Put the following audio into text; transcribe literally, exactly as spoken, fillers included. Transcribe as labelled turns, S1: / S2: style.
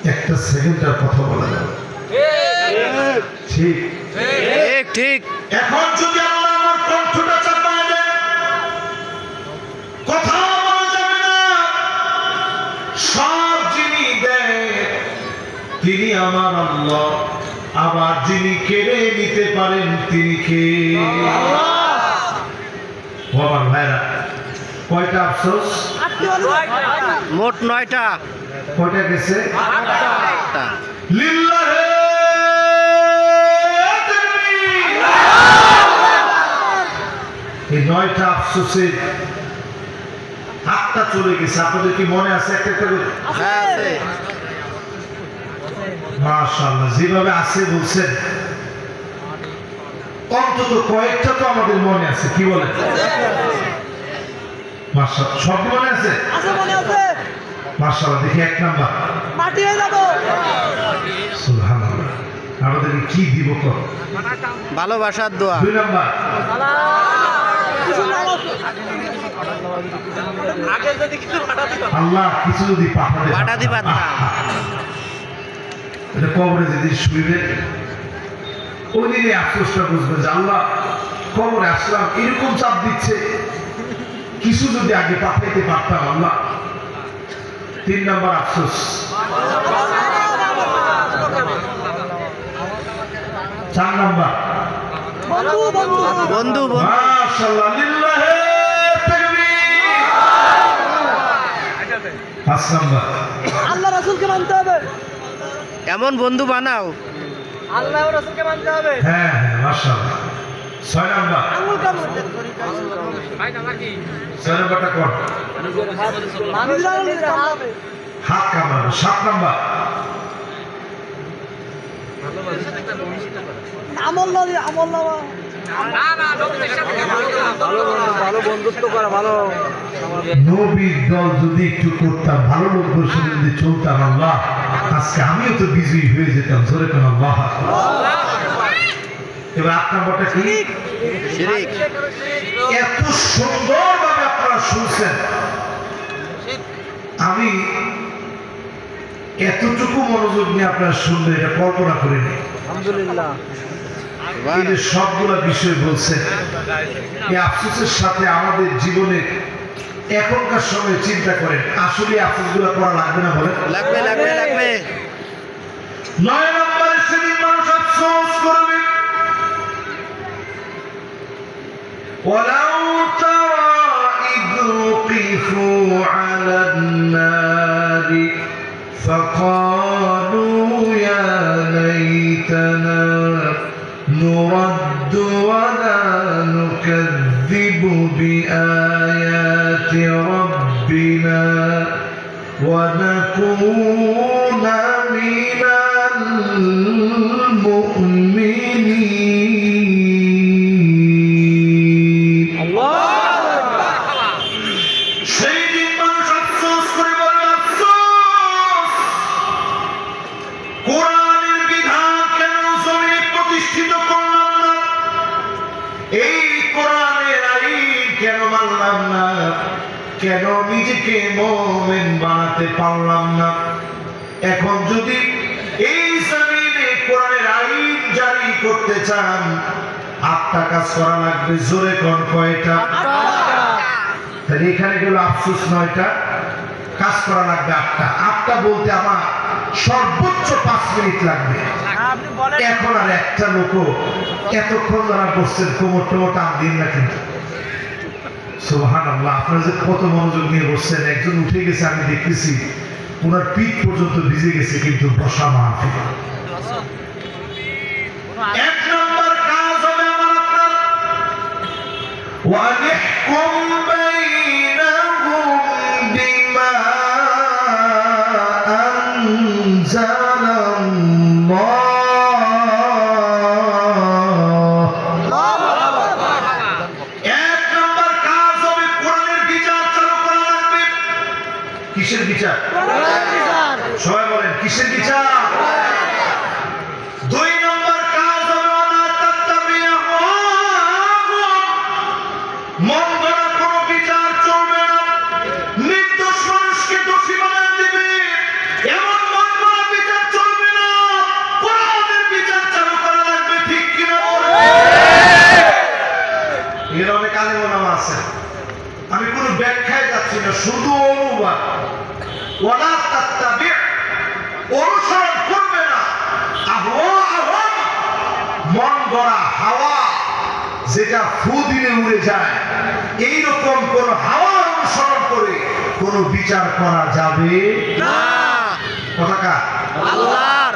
S1: একটা সেকেন্ডের কথা বলা যাবে ঠিক
S2: ঠিক ঠিক
S1: এখন যদি আল্লাহ আমার কণ্ঠটা চাপায় দেন কথা বলা যাবে না সব যিনি দেন তিনি আমার আল্লাহ আবার যিনি কেড়ে নিতে পারেন তিনি কে বাবার ভাইরা কয়টা আফসোস
S2: মোট নয়টা
S1: কয়টা গেছে লিল্লাহে এই নয়টা আফসোসের আটটা চলে গেছে আপনাদের কি মনে আছে একটা একটা করে মাশাআল্লাহ যেভাবে আছে বলছেন অন্তত কয়েকটা তো আমাদের মনে আছে কি বলেন মাশাআল্লাহ সব মনে আছে মাশাআল্লাহ দেখি এক নাম্বার
S3: মাটি হয়ে যাব
S1: সুবহানাল্লাহ আমাদের কি দিব কর
S2: ভালোবাসার দোয়া
S1: দুই নাম্বার আল্লাহ কিছু যদি পাঠাতে
S2: পাঠাতে পারতাম
S1: এটা কবরে যদি শুইবে ওই দিনে আফসোসটা বুঝবে যে আল্লাহ কবরে আসলাম এরকম চাপ দিচ্ছে কিছু যদি আগে পাঠাইতে পারতাম আল্লাহ তিন নম্বর আফসোস চার নম্বর
S2: বন্ধু
S1: মাশাআল্লাহ লিল্লাহে তাকবীর পাঁচ নম্বর
S3: আল্লাহ রাসূলকে মানতে হবে
S2: এমন বন্ধু বানাও
S3: আল্লাহ রাসূলকে মানতে হবে
S1: হ্যাঁ হ্যাঁ মাশাআল্লাহ ছয় নম্বর
S3: আঙ্গুল কামড়
S1: ছয় নম্বরটা কোন হাত কামড়ানো সাত নম্বর
S3: আমল আমল ভালো বন্ধুত্ব করা ভালো
S1: নবীর দল যদি একটু করতাম ভালো লোকদের সাথে যদি চলতাম আল্লাহ আজকে আমিও তো বিজয়ী হয়ে যেতাম জোরে কোন আল্লাহ এবার আট নম্বরটা কি
S2: শিরিক
S1: এত সুন্দরভাবে আপনারা শুনছেন আমি এতটুকু মনোযোগ নিয়ে আপনারা শুনবেন এটা কল্পনা করিনি
S3: আলহামদুলিল্লাহ
S1: এই যে সবগুলা বিষয় বলছেন এই আফসোসের সাথে আমাদের জীবনে এখনকার সময় চিন্তা করেন আসলে আফসোসগুলো করা লাগবে না বলেন
S2: লাগবে লাগবে লাগবে
S1: নয় নম্বরে সেদিন মানুষ আফসোস করবে ولو ترى إذ وقفوا على النار فقالوا يا ليتنا نرد ولا نكذب بآيات ربنا ونكون من المؤمنين সেই দিন মানুষ আফসোস করে বলবে আফসোস কোরআনের বিধান কেন জমিনে প্রতিষ্ঠিত করলাম না এই কোরআনের আইন কেন মানলাম না কেন নিজেকে মুমিন বানাতে পারলাম না এখন যদি এই জমিনে কোরআনের আইন জারি করতে চান আটটা কাজ করা লাগবে জোরে কোন কয়টা তাহলে এখানে গেল আফসোস নয়টা কাজ করা লাগবে আটটা আটটা বলতে আমার সর্বোচ্চ পাঁচ মিনিট লাগবে এখন আর একটা লোক এতক্ষণ যারা বসছেন কোমর টোমর টান দিন না কিন্তু সুবহানাল্লাহ আপনারা যে কত মনোযোগ নিয়ে বসছেন একজন উঠে গেছে আমি দেখতেছি ওনার পিঠ পর্যন্ত ভিজে গেছে কিন্তু বসা মাহফিল এক নম্বর কাজ হবে আমার আপনার ওয়ানিহকুম বাইনাহুম বিমা আনজালাল্লাহ এক নম্বর কাজ হবে কোরআনের বিচার চালু করা লাগবে কিসের বিচার সবাই বলেন কিসের বিচার দুই নম্বর কাজ হবে ওয়ালা তাত্তাবিউ মন্দ না কোনো বিচার চলবে না নির্দোষ মানুষকে দোষী বানায় দিবে এমন মন্দ বিচার এর অনেক আলেমা আছে, আমি কোনো ব্যাখ্যায় যাচ্ছি না, শুধু অনুবাদ। ওয়ালা তাত্তাবি', অনুসরণ করবে না আহওয়াআহুম, মন গড়া হাওয়া, যেটা ফু দিলে উড়ে যায়, এইরকম কোন হাওয়া অনুসরণ করে কোন বিচার করা যাবে
S2: না।
S1: কথা কার?
S2: আল্লাহ।